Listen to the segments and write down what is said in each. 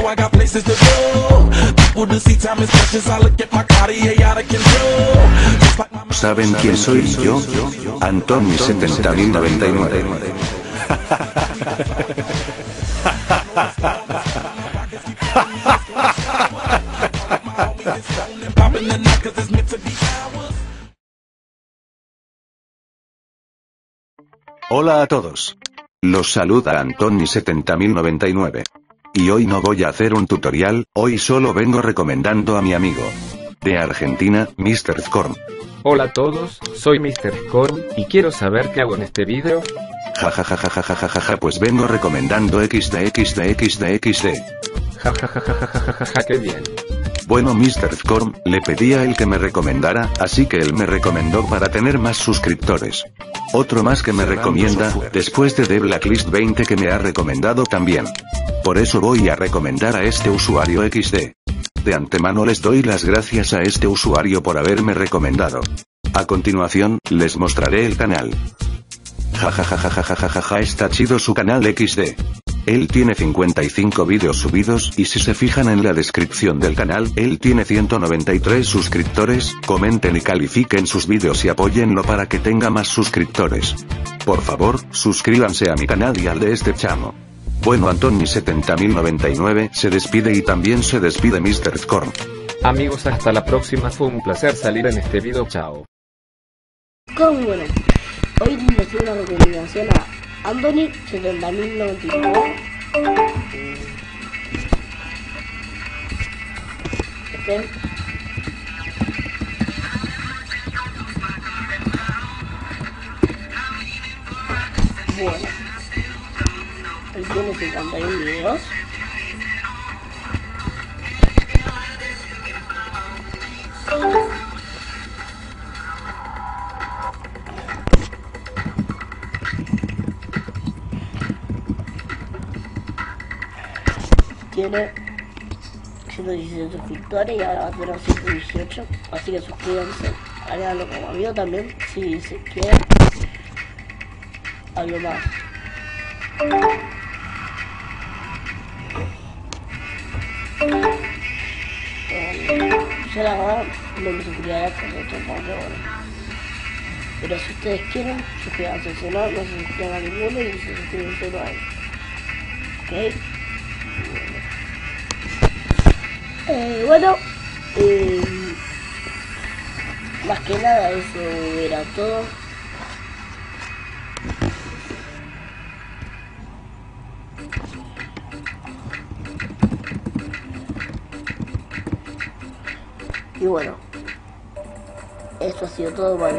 go, I got places to go. People to see, time is precious, I look at my Cartier out of control. Just like my ¿Saben quién soy yo? Antoni 70099. popping the night 'cause it's meant to be ours. Hola a todos. Los saluda Antoni 70099. Y hoy no voy a hacer un tutorial, hoy solo vengo recomendando a mi amigo de Argentina, Mr. Scorn. Hola a todos, soy Mr. Scorn, y quiero saber qué hago en este video. Jajajajajajajaja, pues vengo recomendando XD. Jajajajajajaja, qué bien. Bueno, Mr. Scorn, le pedí a él que me recomendara, así que él me recomendó para tener más suscriptores. Otro más que me recomienda, después de The Blacklist 20 que me ha recomendado también. Por eso voy a recomendar a este usuario XD. De antemano les doy las gracias a este usuario por haberme recomendado. A continuación, les mostraré el canal. Jajajajajajajaja, está chido su canal XD. Él tiene 55 vídeos subidos, y si se fijan en la descripción del canal, él tiene 193 suscriptores. Comenten y califiquen sus vídeos y apóyenlo para que tenga más suscriptores. Por favor, suscríbanse a mi canal y al de este chamo. Bueno, Antoni 70099 se despide y también se despide Mr. Scorn. Amigos, hasta la próxima, fue un placer salir en este video, chao. ¿Cómo bueno? Hoy les doy una recomendación a Antoni 70099. Bueno, él tiene 51 videos. Tiene 117 suscriptores y ahora va a tener 118, así que suscríbanse, háganlo como amigo también si se quieren. Algo más. Yo la verdad no me suscribiría con esto porque bueno. Pero si ustedes quieren, suscríbanse, si no, no se suscriban a ninguno y se suscriben solo a él. ¿Ok? Bueno, más que nada eso era todo. Y bueno, esto ha sido todo, bueno.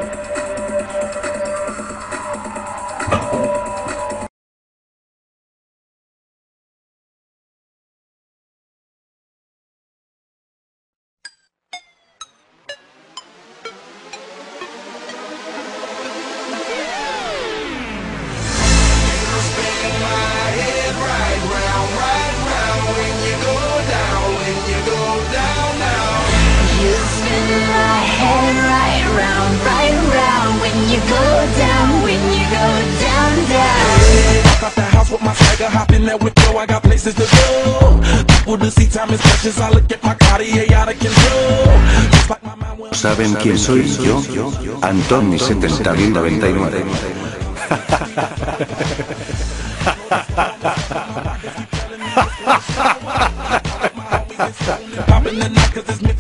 With my swagger, hop in that whip, yo, I got places to go. People to see, time is precious, I look at my Cartier out of control. Just like my mind will. ¿Saben quién soy yo? Antoni 70099. Popping the night 'cause it's